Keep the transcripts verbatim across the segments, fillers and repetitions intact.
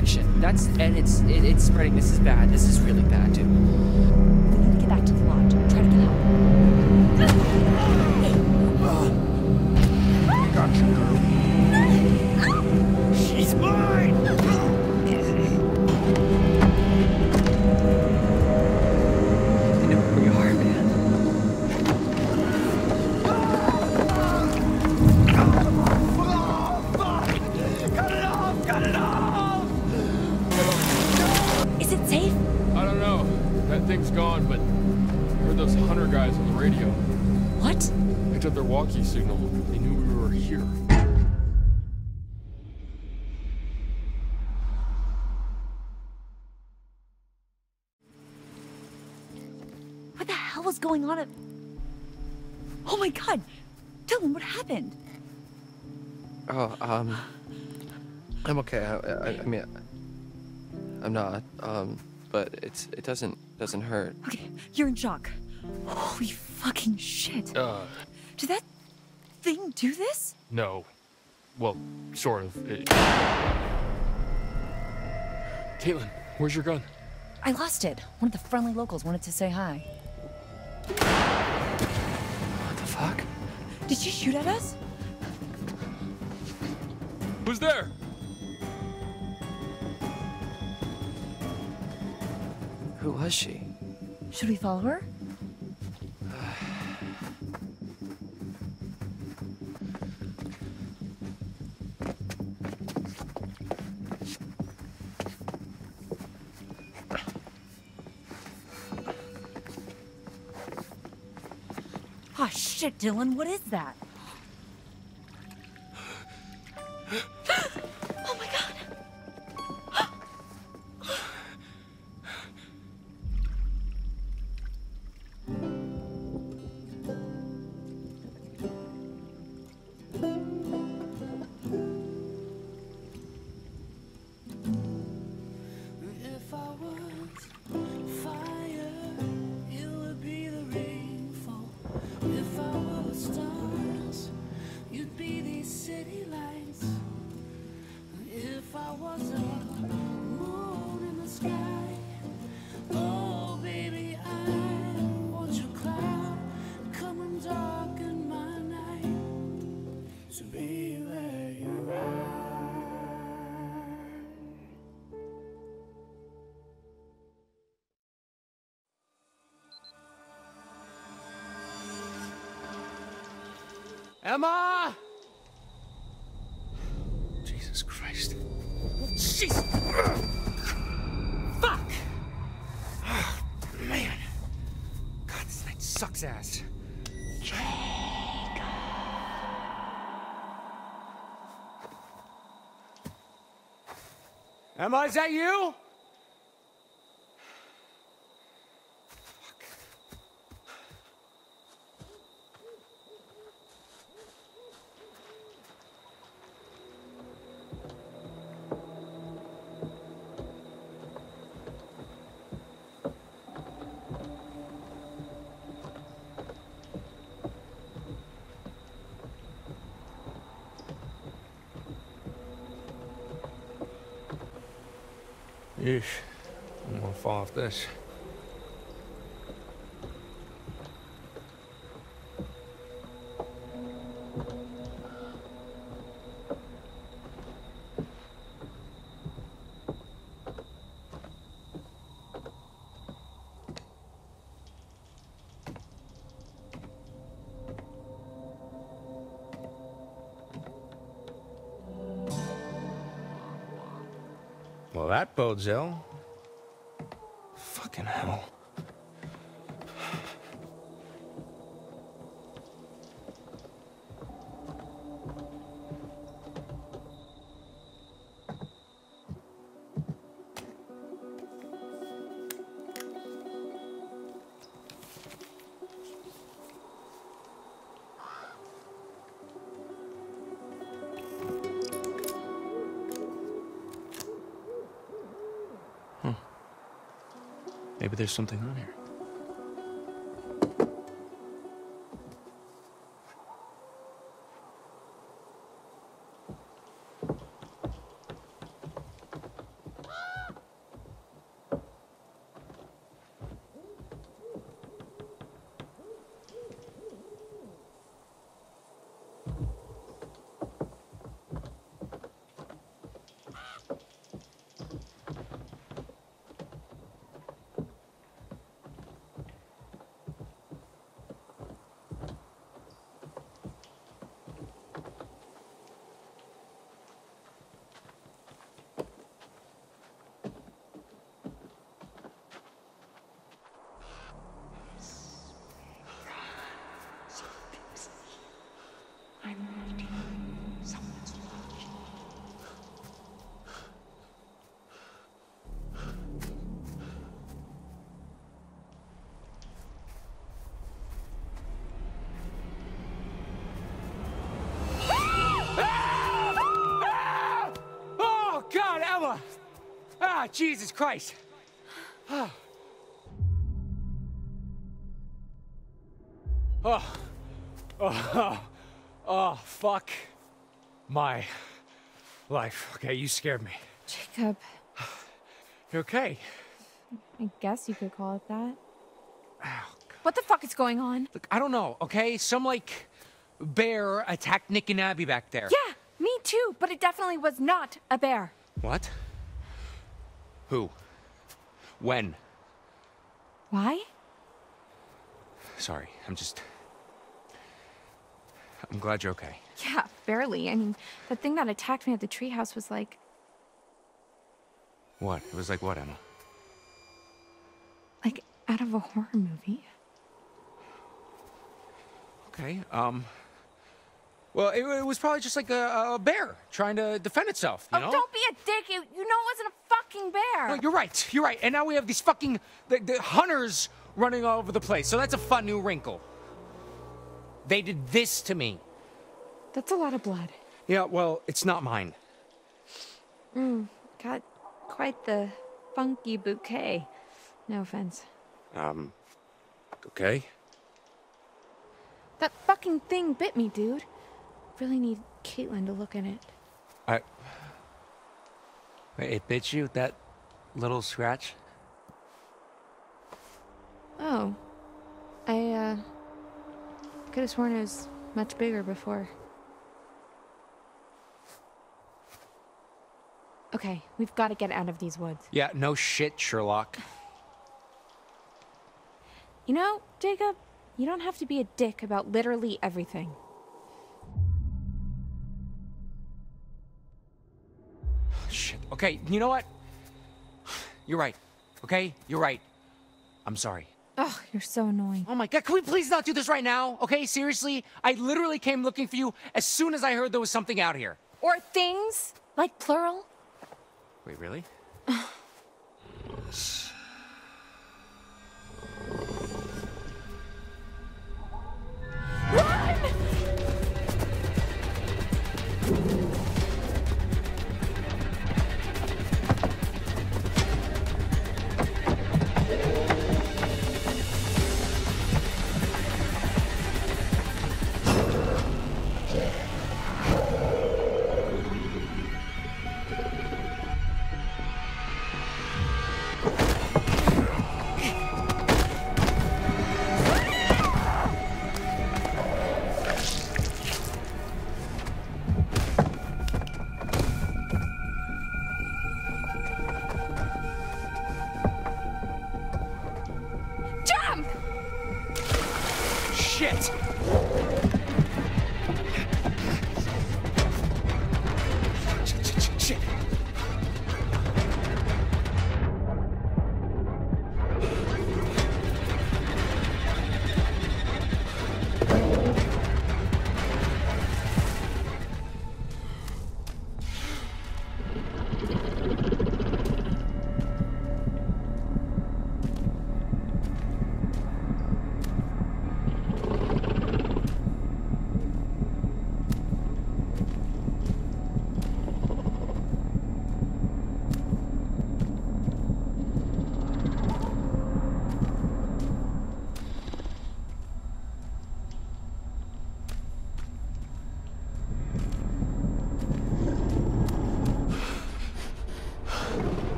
infection. That's and it's it, it's spreading. This is bad. This is really bad, dude. We need to get back to the lodge. Try to get help. I got you, girl. She's mine! You know where we are, man. Oh, fuck! Cut it off! Cut it off! Is it safe? I don't know. That thing's gone, but I heard those hunter guys on the radio. What? Picked up their walkie signal. They knew we were here. What the hell was going on at... Oh my god! Dylan, what happened? Oh, um, I'm okay. I, I, I mean, I'm not. Um, but it's it doesn't doesn't hurt. Okay, you're in shock. Holy fucking shit. Uh, Did that thing do this? no. Well, sort of. It... Caitlin, where's your gun? I lost it. One of the friendly locals wanted to say hi. What the fuck? Did she shoot at us? Who's there? Who was she? Should we follow her? Oh shit, Dylan, what is that? Oh my god! If I was fire, it would be the rainfall. If I were stars, you'd be these city lights. If I was a moon in the sky, oh baby, I want your cloud come and darken my night to be where you are. Emma! Jesus Christ. Jesus! Fuck! Oh, man. God, this night sucks ass. Emma, is that you? Yeesh. I'm gonna fall off this. Well, that bodes ill. Fucking hell. Maybe there's something on here. Oh. Ah, Jesus Christ. Oh. Oh. Oh. Oh, fuck my life. Okay, you scared me. Jacob. You okay? I guess you could call it that. Oh, What the fuck is going on? look, I don't know, okay? Some, like, bear attacked Nick and Abby back there. Yeah, me too, but it definitely was not a bear. What? Who? When? Why? Sorry, I'm just... I'm glad you're okay. Yeah, barely. I mean, the thing that attacked me at the treehouse was like... What? It was like what, Emma? like out of a horror movie. Okay, um... Well, it, it was probably just like a, a bear trying to defend itself, you oh, know? don't be a dick. You, you know it wasn't a fucking bear. No, you're right, you're right. And now we have these fucking... The, the hunters running all over the place, so that's a fun new wrinkle. They did this to me. That's a lot of blood. Yeah, well, it's not mine. Mm, got quite the funky bouquet. No offense. Um, okay. That fucking thing bit me, dude. Really need Caitlin to look in it. I... Wait, it bit you? That little scratch? Oh. I, uh... could have sworn it was much bigger before. Okay, we've got to get out of these woods. Yeah, no shit, Sherlock. You know, Jacob, you don't have to be a dick about literally everything. Shit. Okay, you know what? You're right. Okay? You're right. I'm sorry. Ugh, you're so annoying. Oh my god, can we please not do this right now? Okay, seriously? I literally came looking for you as soon as I heard there was something out here. Or things, like plural. Wait, really?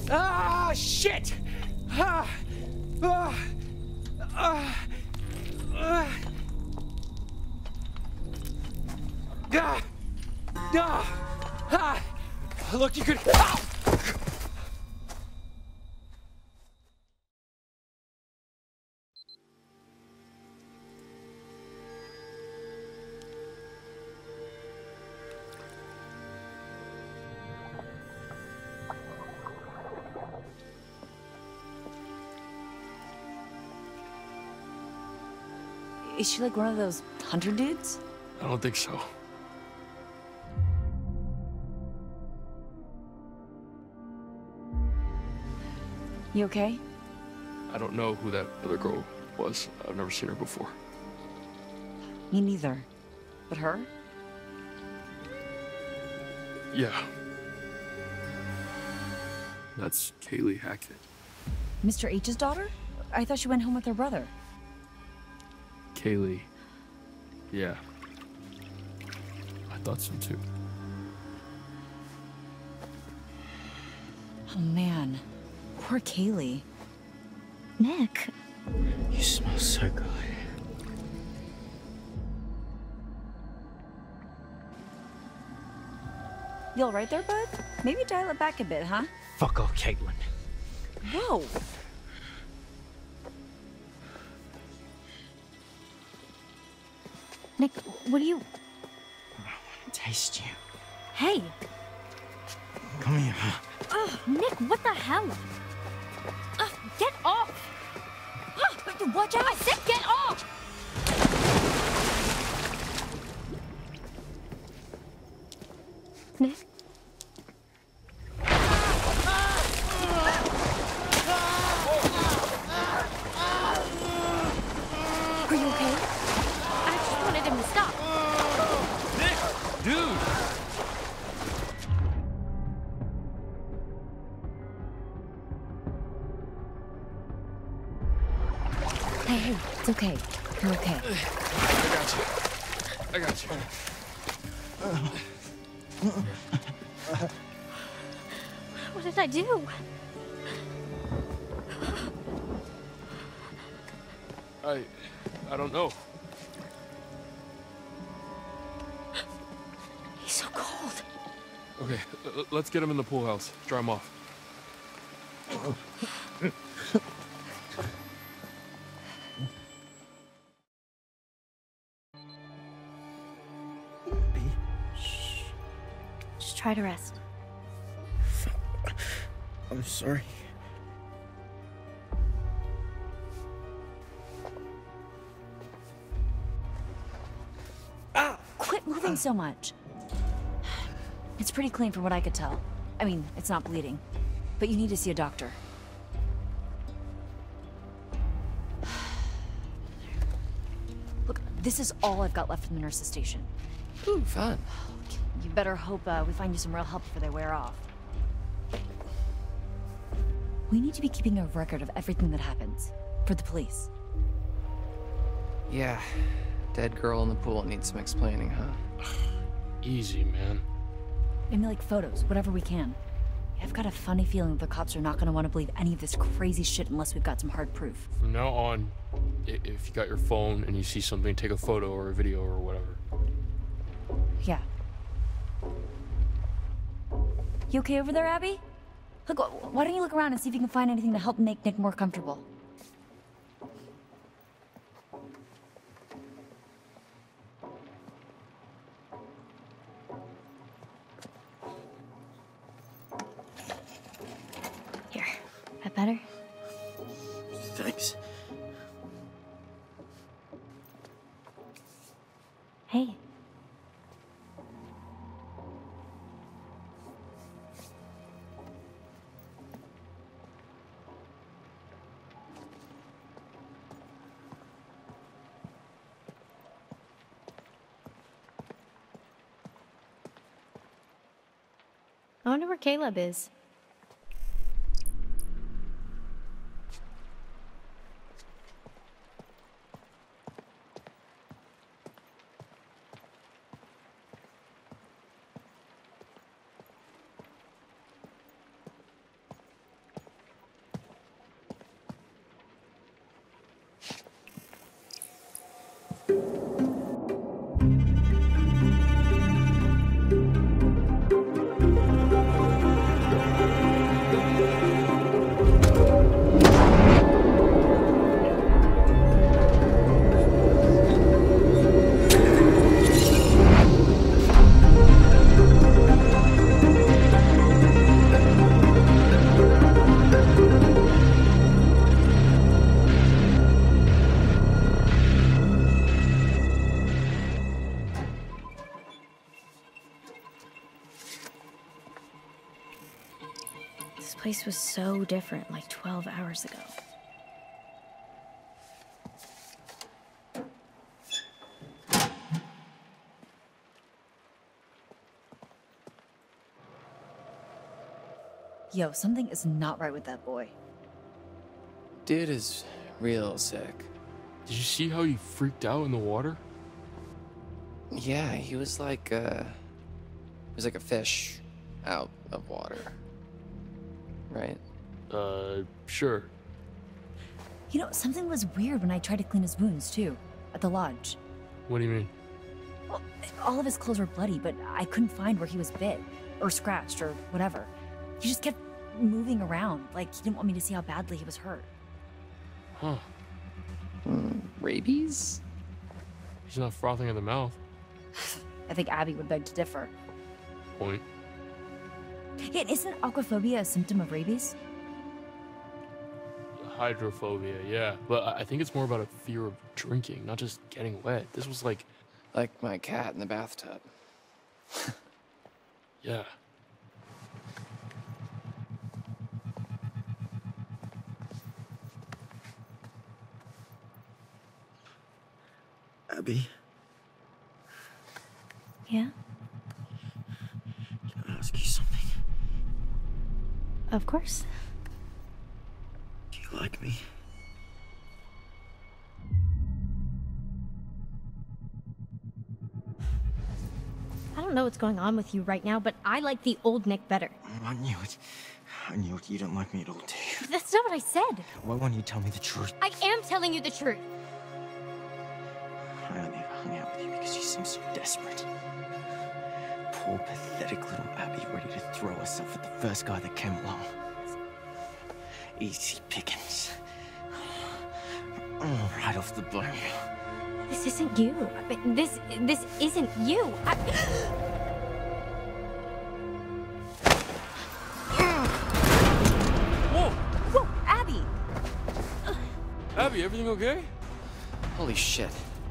Ah, shit! Ah, ah, ah, ah, ah, ah, ah. Look, you could. Ah! Is she like one of those hunter dudes? I don't think so. You okay? I don't know who that other girl was. I've never seen her before. Me neither. But her? Yeah. That's Kaylee Hackett. Mister H's daughter? I thought she went home with her brother. Kaylee. Yeah. I thought so too. Oh man. Poor Kaylee. Nick. You smell so good. You all right there, bud? Maybe dial it back a bit, huh? Fuck off, Caitlin. Whoa! Nick, what are you... I want to taste you. Hey! Come here. Ugh, Nick, what the hell? Ugh, get off! Ugh, watch out! I said get off! Nick? Are you okay? I just wanted him to stop. Nick! Dude! Hey, hey, it's okay. You're okay. I got you. I got you. What did I do? I... I don't know. He's so cold. Okay, l- let's get him in the pool house. Dry him off. Just try to rest. I'm sorry. Quit moving so much. It's pretty clean from what I could tell. I mean, it's not bleeding. But you need to see a doctor. Look, this is all I've got left from the nurse's station. Ooh, fun. You better hope uh, we find you some real help before they wear off. We need to be keeping a record of everything that happens. For the police. Yeah. Dead girl in the pool needs some explaining, huh? Easy, man. Maybe like photos, whatever we can. I've got a funny feeling that the cops are not gonna want to believe any of this crazy shit unless we've got some hard proof. From now on, i- if you got your phone and you see something, take a photo or a video or whatever. Yeah. You okay over there, Abby? Look, wh- why don't you look around and see if you can find anything to help make Nick more comfortable? Here. That better? Thanks. Hey. I wonder where Caleb is. This place was so different like twelve hours ago. Yo, something is not right with that boy. Dude is real sick. Did you see how he freaked out in the water? Yeah, he was like, uh... He was like a fish out of water. Right? Uh, sure. You know, something was weird when I tried to clean his wounds, too. At the lodge. What do you mean? Well, all of his clothes were bloody, but I couldn't find where he was bit. Or scratched, or whatever. He just kept moving around, like he didn't want me to see how badly he was hurt. Huh. Mm, rabies? He's not frothing at the mouth. I think Abby would beg to differ. Point. Yeah, and isn't aquaphobia a symptom of rabies? Hydrophobia, yeah. But I I think it's more about a fear of drinking, not just getting wet. This was like... Like my cat in the bathtub. Yeah. Abby, Yeah? can I ask you something? Of course. Do you like me? I don't know what's going on with you right now, but I like the old Nick better. I knew it. I knew it. You don't like me at all, do you? That's not what I said. Why won't you tell me the truth? I am telling you the truth. I only ever hung out with you because you seem so desperate. Poor, pathetic little Abby ready to throw herself at the first guy that came along. Easy pickings. Oh, right off the bone. This isn't you. I mean, this this isn't you. I... Whoa! Whoa, Abby! Abby, everything okay? Holy shit.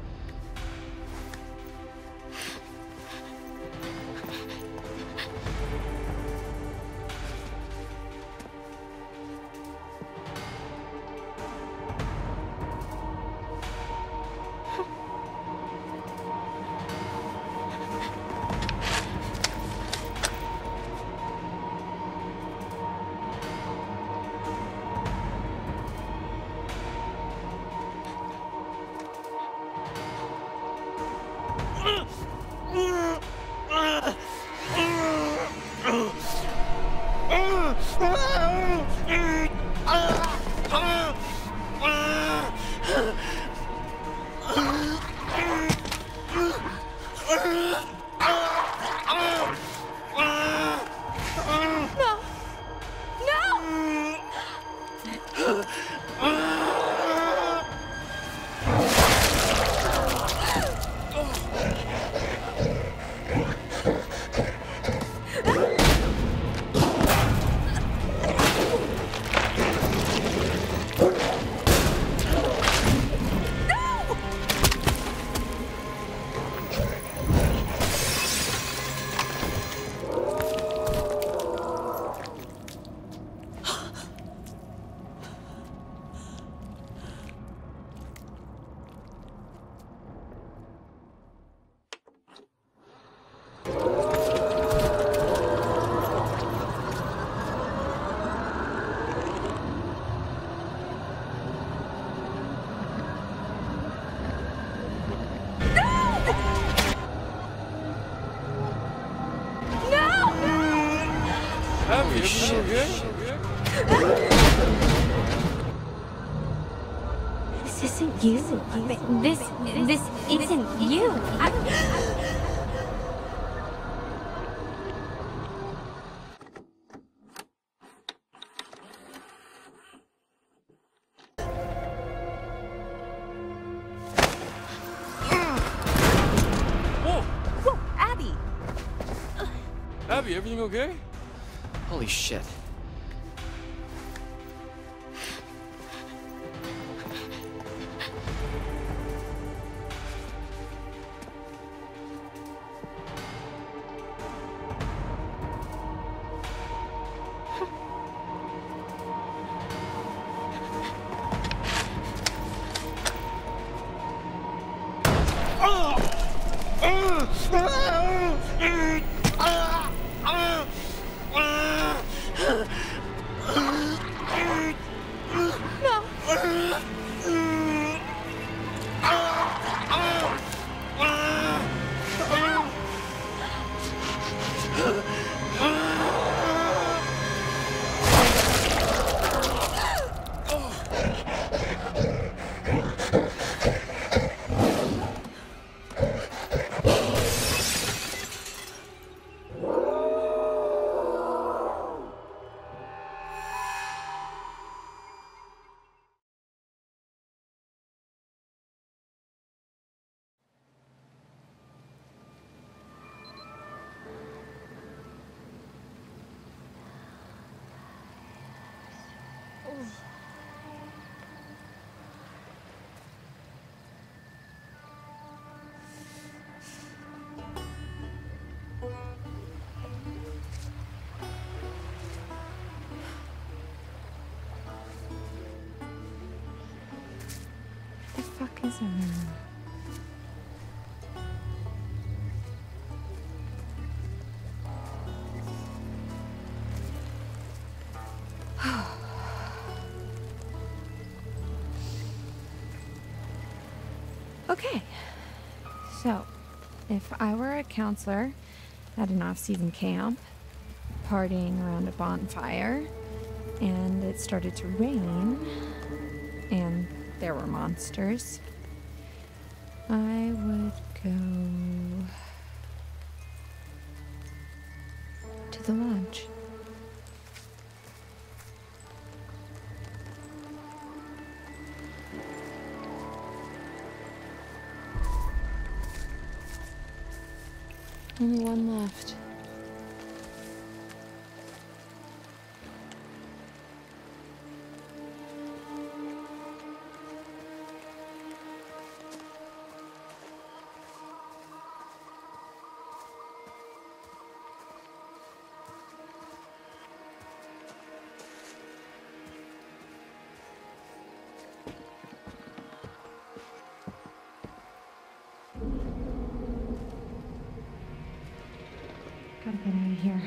Abby, everything okay? This isn't you. This, this isn't you. I... Whoa, Abby! Abby, everything okay? Holy shit. The fuck is everyone? Okay, so if I were a counselor at an off-season camp, partying around a bonfire, and it started to rain, and there were monsters, I would go to the lodge. Only one left. Gotta get out of here.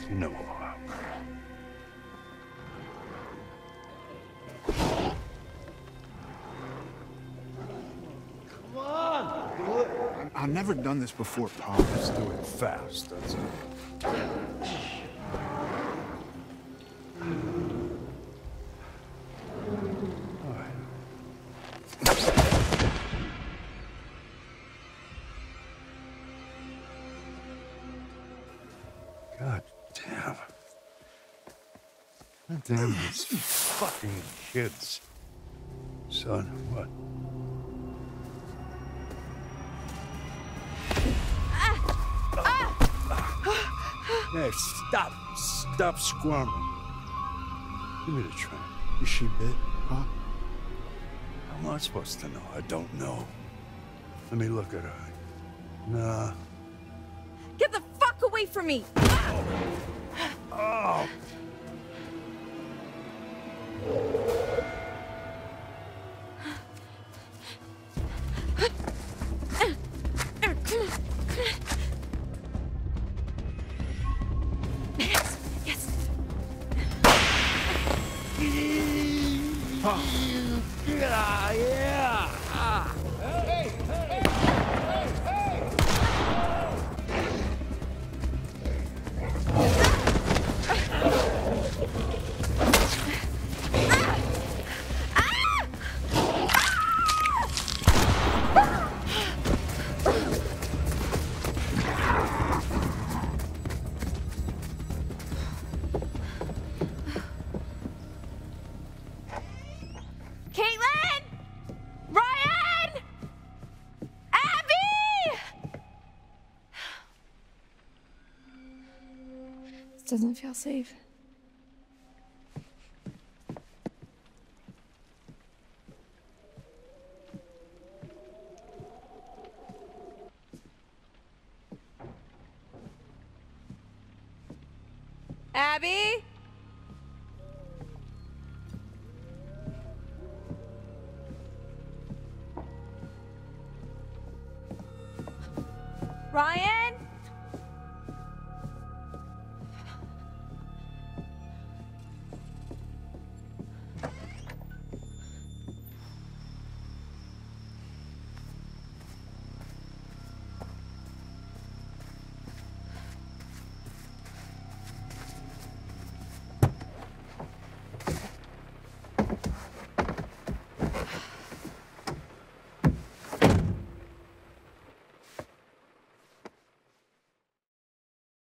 No. Come on! I've never done this before, Pop. Let's do it fast, that's all. God damn. God damn these fucking kids. Son, what? Hey, stop. Stop squirming. Give me the tray. Is she bit, huh? How am I supposed to know? I don't know. Let me look at her. Nah. Get the fuck away from me! Oh! Yes, yes. Oh. Yeah, yeah. Ah. Hey, hey, hey, hey! Caitlin! Ryan! Abby! This doesn't feel safe. Abby? Ryan?